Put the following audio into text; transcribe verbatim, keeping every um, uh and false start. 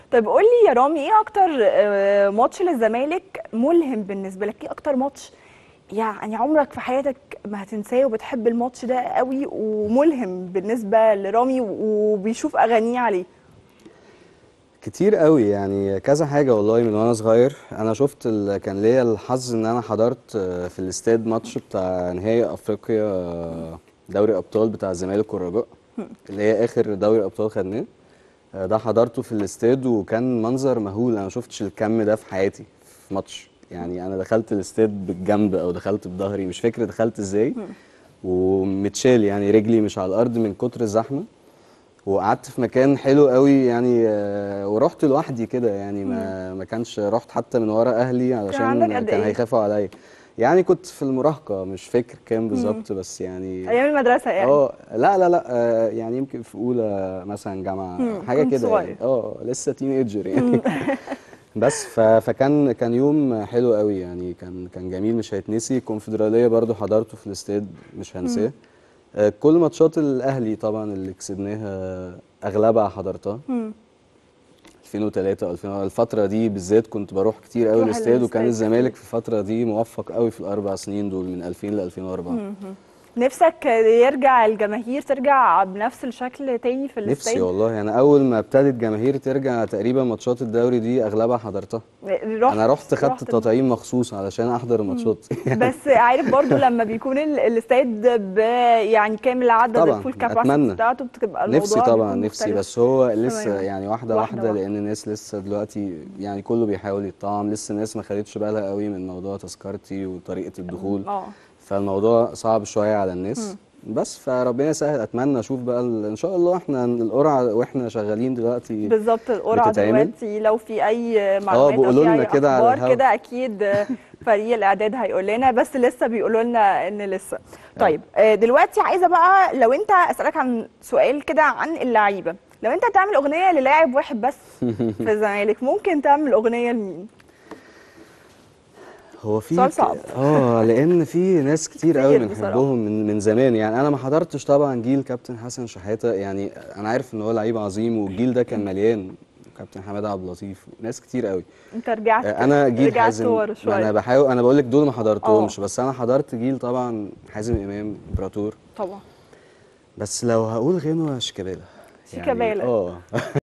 طيب قول لي يا رامي، ايه اكتر آه، ماتش للزمالك ملهم بالنسبه لك؟ ايه اكتر ماتش يعني عمرك في حياتك ما هتنساه وبتحب الماتش ده قوي وملهم بالنسبه لرامي وبيشوف اغانيه عليه؟ كتير قوي يعني كذا حاجة والله. من وانا صغير انا شفت ال... كان ليا الحظ ان انا حضرت آه، في الاستاد ماتش بتاع نهائي افريقيا، آه، دوري ابطال بتاع الزمالك والرجاء، اللي هي اخر دوري ابطال خدناه. آه، ده حضرته في الاستاد وكان منظر مهول. انا ما شفتش الكم ده في حياتي في ماتش. يعني انا دخلت الاستاد بالجنب او دخلت بظهري، مش فاكر دخلت ازاي، ومتشال يعني رجلي مش على الارض من كتر الزحمه. وقعدت في مكان حلو قوي يعني، آه، ورحت لوحدي كده يعني، ما ما كانش رحت حتى من ورا اهلي كان عندك علشان قد كان ايه؟ هيخافوا عليا. يعني كنت في المراهقة، مش فاكر كام مم. بالظبط بس يعني. ايام المدرسه يعني. اه لا لا لا، آه، يعني يمكن في اولى مثلا جامعة مم. حاجة كنت كده يعني، صغير. اه لسه تين ايجر مم. يعني. بس ف- فكان كان يوم حلو قوي يعني، كان كان جميل مش هيتنسي. الكونفدرالية برضو حضرته في الاستاد، مش مم. هنساه. آه، كل ماتشات الاهلي طبعا اللي كسبناها اغلبها حضرتها. مم. ألفين وثلاثة ألفين، الفترة دي بالذات كنت بروح كتير قوي بتروح الاستاد، وكان الاستاد كتير. الزمالك في الفترة دي موفق قوي في الأربع سنين دول من ألفين ل ألفين وأربعة. مم. نفسك يرجع الجماهير ترجع بنفس الشكل تاني في نفسي الاستاد؟ والله. أنا أول ما ابتدت جماهير ترجع تقريبا ماتشات الدوري دي أغلبها حضرتها. أنا رحت رحت خدت رحت التطعيم مخصوص علشان أحضر مم. الماتشات يعني. بس عارف برضو لما بيكون ال- الاستاد ب يعني كامل عدد طبعا الفول كاباسيتي أتمنى. بتاعته، بتبقى نفسي الموضوع طبعا بيكون نفسي، مختلف بس هو لسه تماما. يعني واحدة واحدة واحدة، واحدة. لأن الناس لسه دلوقتي يعني كله بيحاول يتطعم. لسه الناس ما خدتش بالها قوي من موضوع تذكرتي وطريقة الدخول، اه. فالموضوع صعب شوية على مم. الناس. بس فربنا يسهل. اتمنى اشوف بقى ال- ان شاء الله احنا القرعة واحنا شغالين دلوقتي بالظبط، القرعة بتتعمل. دلوقتي لو في أي اه معلومات أو بيقولوا في لنا أي كده على أخبار الهوا. كده أكيد فريق الإعداد هيقول لنا، بس لسه بيقولوا لنا إن لسه. ايوه. طيب آه، دلوقتي عايزة بقى لو أنت أسألك عن سؤال كده عن اللعيبة، لو أنت تعمل أغنية للاعب واحد بس في الزمالك، ممكن تعمل أغنية لمين؟ هو في سؤال ك... صعب. اه لان في ناس كتير قوي كتير بصراحة. بنحبهم من من زمان يعني. انا ما حضرتش طبعا جيل كابتن حسن شحاتة يعني. انا عارف ان هو لعيب عظيم، والجيل ده كان مليان. كابتن حماده عبد اللطيف، ناس كتير قوي. أنت رجعت آه، انا جيل رجعت حازم. ورا ما انا شوية. بحاول، انا بقول لك دول ما اه حضرتهمش، بس انا حضرت جيل طبعا حازم امام امبراطور. طبعا. بس لو هقول غنوة شيكابالا يعني. شيكابالا. اه